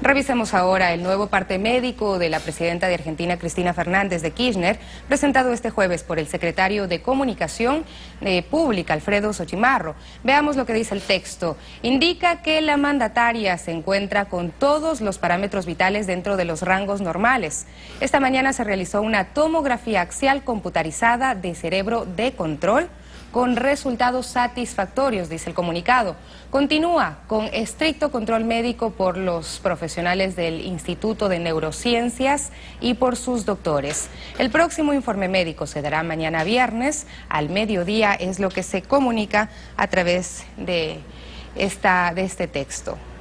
Revisemos ahora el nuevo parte médico de la presidenta de Argentina, Cristina Fernández de Kirchner, presentado este jueves por el secretario de Comunicación Pública, Alfredo Sochimarro. Veamos lo que dice el texto. Indica que la mandataria se encuentra con todos los parámetros vitales dentro de los rangos normales. Esta mañana se realizó una tomografía axial computarizada de cerebro de control con resultados satisfactorios, dice el comunicado. Continúa con estricto control médico por los profesionales del Instituto de Neurociencias y por sus doctores. El próximo informe médico se dará mañana viernes al mediodía, es lo que se comunica a través de este texto.